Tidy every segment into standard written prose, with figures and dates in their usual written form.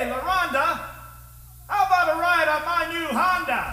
Laronda, how about a ride on my new Honda?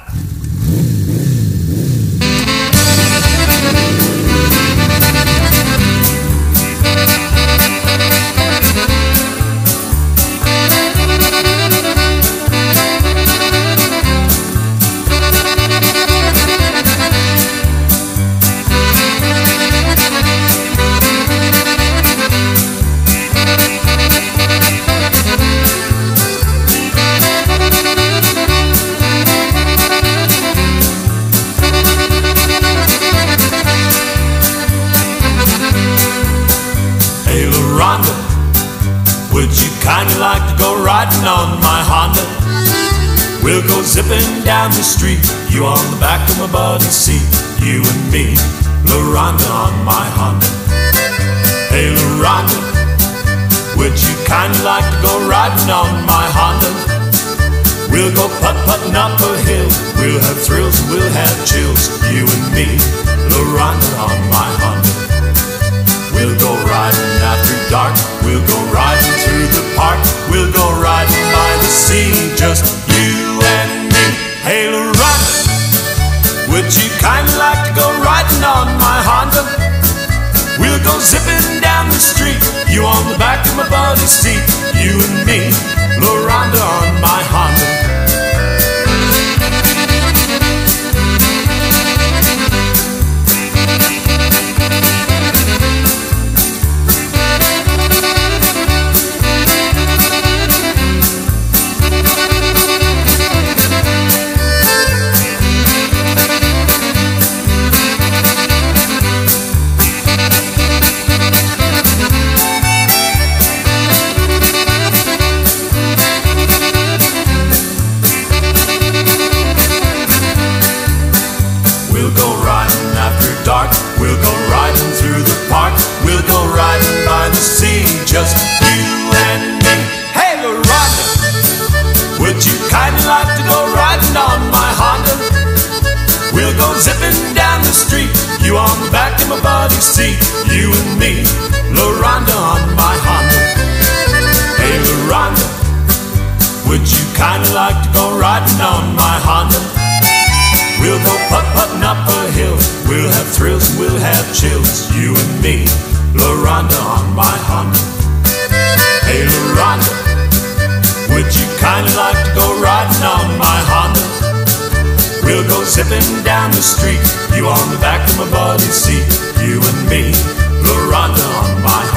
Laronda, would you kinda like to go riding on my Honda? We'll go zipping down the street, you on the back of my buddy's seat, you and me, Laronda on my Honda. Hey Laronda, would you kinda like to go riding on my Honda? We'll go putt-putting up a hill, we'll have thrills and we'll have chills, you and me, Laronda on my Honda. We'll go riding after dark, we'll go riding through the park, we'll go riding by the sea, just you and me. Hey Laronda, would you kinda like to go riding on my Honda? We'll go zipping down the street, you on the back of my buddy's seat, you and me, Laronda on my Honda. We'll go riding through the park, we'll go riding by the sea, just you and me. Hey Laronda, would you kinda like to go riding on my Honda? We'll go zipping down the street, you on the back of my buddy's seat, you and me, Laronda on my Honda. Hey Laronda, would you kinda like to go riding on my Honda? We'll go putt-putting up a hill, we'll have thrills and we'll have chills, you and me, Laronda on my Honda. Hey Laronda, would you kinda like to go riding on my Honda? We'll go zipping down the street, you on the back of my buddy's seat, you and me, Laronda on my Honda.